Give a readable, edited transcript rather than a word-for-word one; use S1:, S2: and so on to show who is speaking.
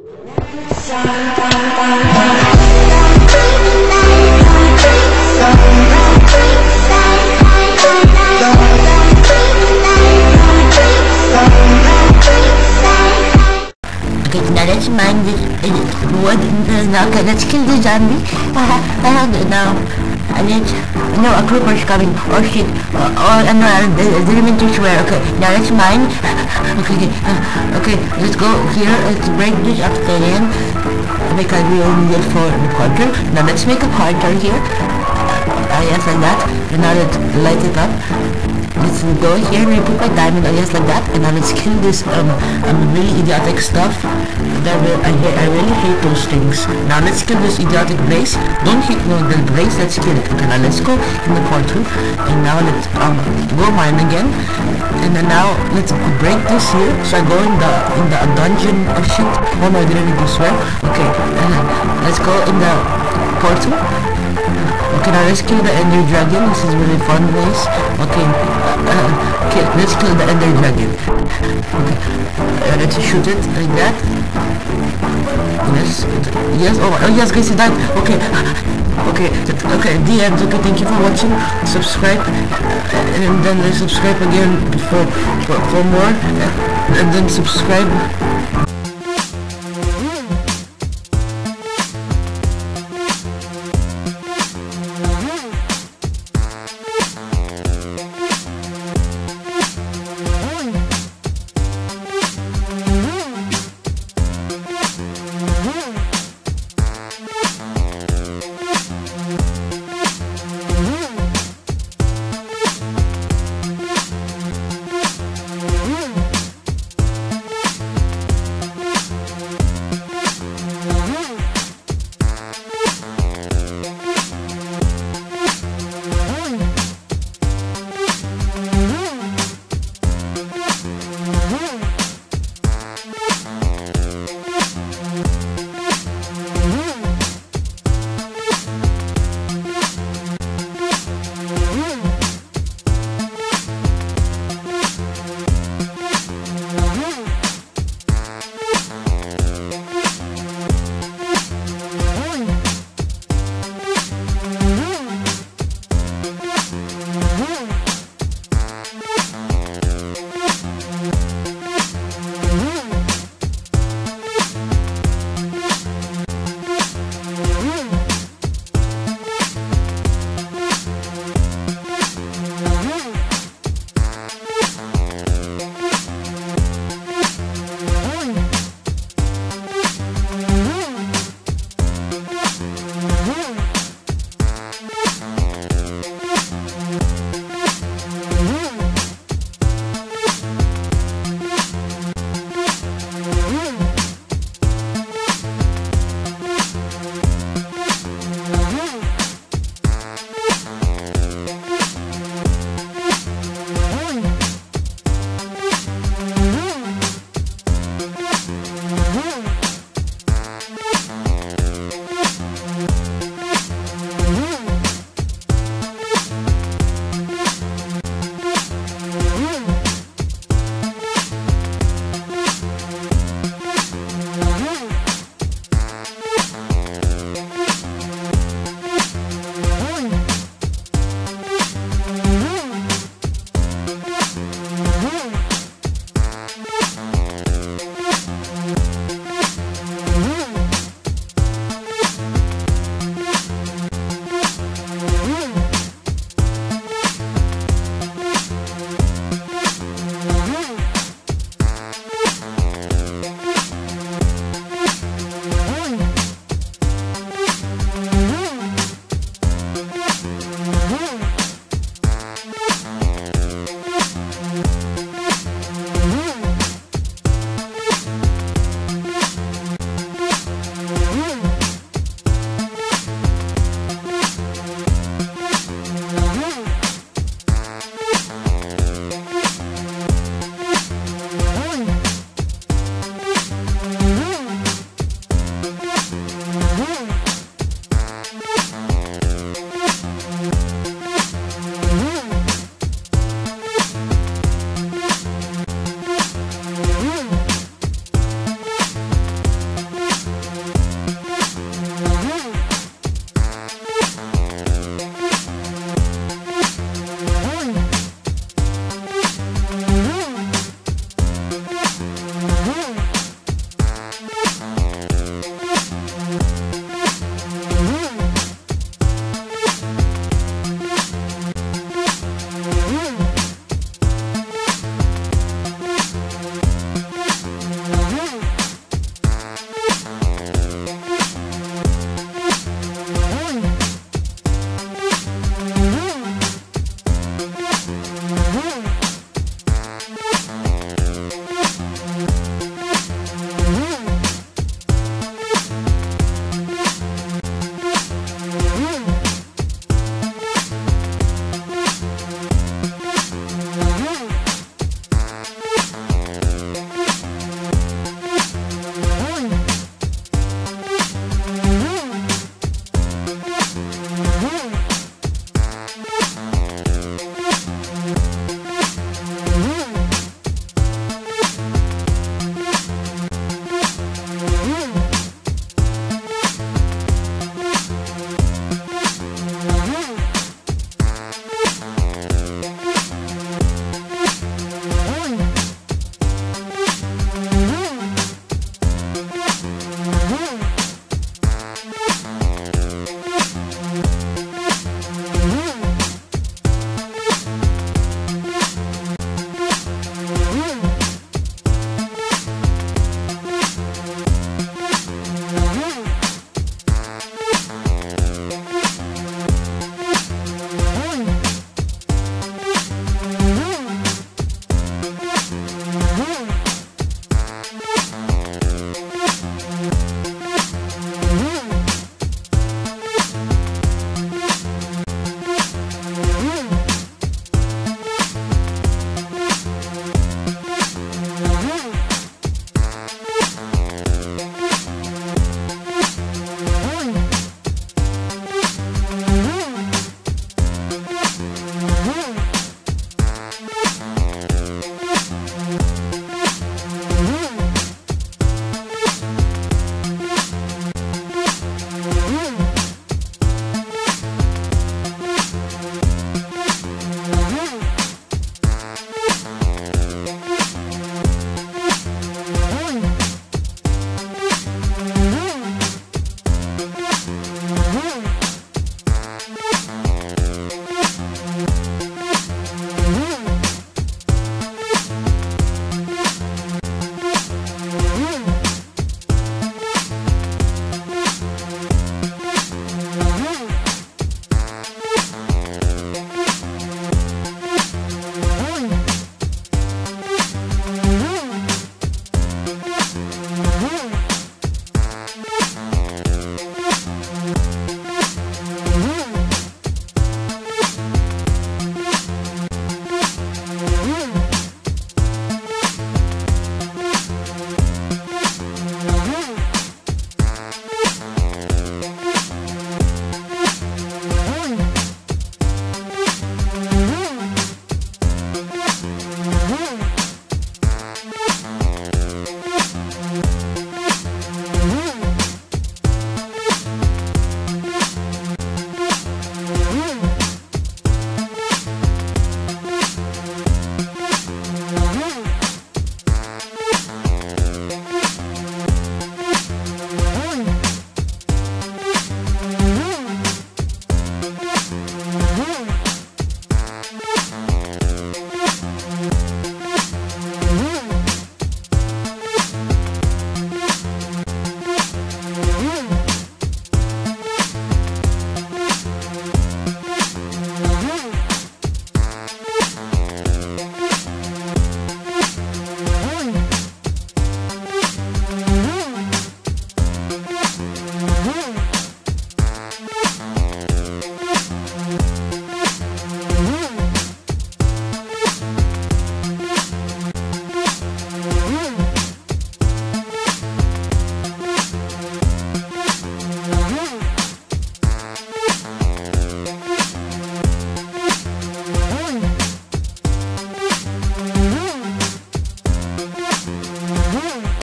S1: Okay, now let's mine this wood. Now, okay, let's kill the zombie. Now, no, a creeper's coming. Oh shit. No, the elementary swear. Okay, now let's mine. Okay, let's go here. Let's break this obsidian because we only need it for the quarter. Now let's make a quarter here. Yes, like that. And now let's light it up. Let's go here and put my diamond, yes, like that. And now let's kill this really idiotic stuff. I really hate those things. Now let's kill this idiotic blaze. Don't hit the blaze, let's kill it. Okay, now let's go in the portal. And now let's go mine again. And then now let's break this here. So I go in the dungeon. Oh shit. Oh no, I didn't need to swear. Okay, and then let's go in the portal. Okay, now let's kill the ender dragon. This is really fun ways. Okay, let's kill the ender dragon. Okay, let's shoot it like that. Yes, oh yes guys, it died. Okay, the end. Okay, thank you for watching. Subscribe, and then subscribe again for more, and then subscribe.